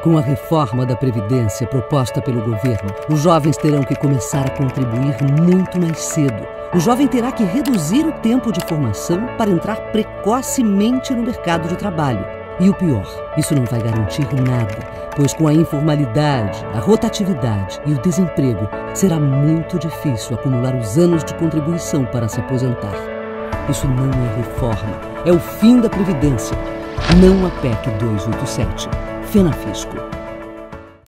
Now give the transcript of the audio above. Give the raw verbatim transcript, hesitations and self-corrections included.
Com a reforma da Previdência proposta pelo governo, os jovens terão que começar a contribuir muito mais cedo. O jovem terá que reduzir o tempo de formação para entrar precocemente no mercado de trabalho. E o pior, isso não vai garantir nada, pois com a informalidade, a rotatividade e o desemprego, será muito difícil acumular os anos de contribuição para se aposentar. Isso não é reforma, é o fim da Previdência. Não a P E C duzentos e oitenta e sete. Fenafisco.